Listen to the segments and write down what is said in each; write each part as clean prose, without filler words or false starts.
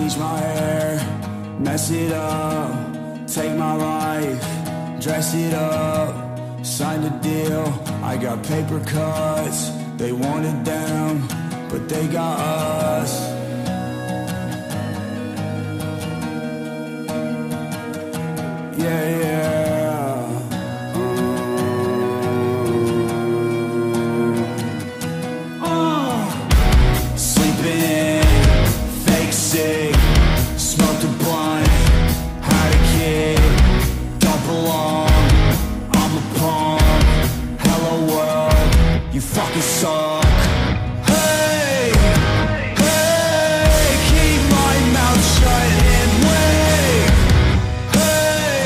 bleach my hair, mess it up, take my life, dress it up, signed a deal. I got paper cuts, they want it down, but they got us. Yeah, yeah. Sleeping, fake sick, smoked a blunt, had a kid, don't belong, I'm a punk, hello world, you fucking suck. Hey, hey, keep my mouth shut and wait. Hey,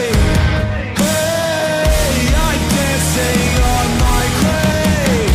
hey, I'm dancing on my grave.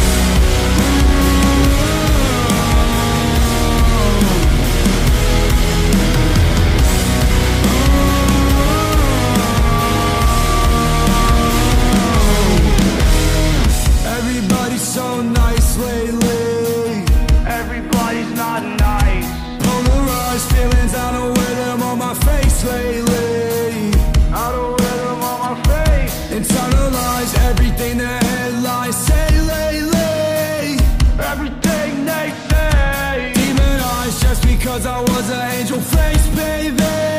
Everybody's so nice lately. Everybody's not nice. Polarized feelings, I don't wear them on my face lately. I don't wear them on my face. Internalize everything the headlines say lately. Everything they say. Demonized just because I was an angel face, baby.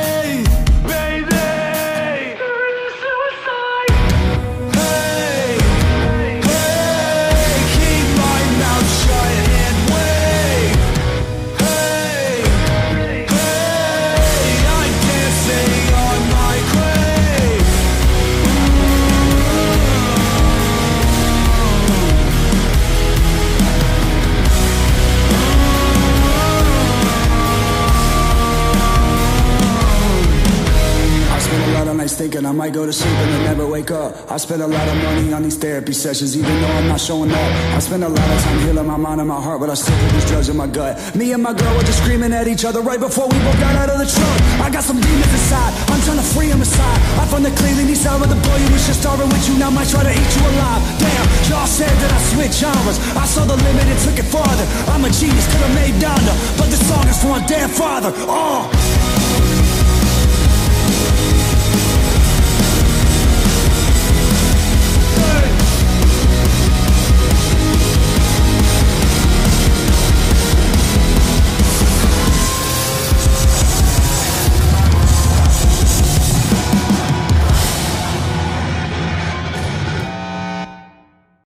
Thinking I might go to sleep and then never wake up. I spend a lot of money on these therapy sessions, even though I'm not showing up. I spend a lot of time healing my mind and my heart, but I still put these drugs in my gut. Me and my girl were just screaming at each other right before we both got out of the truck. I got some demons inside, I'm trying to free them aside. I found the cleanliness out of the boy who was just starving with you, now might try to eat you alive. Damn, y'all said that I switch genres. I saw the limit and took it farther. I'm a genius, could've made Donda, but this song is for my damn father. Oh.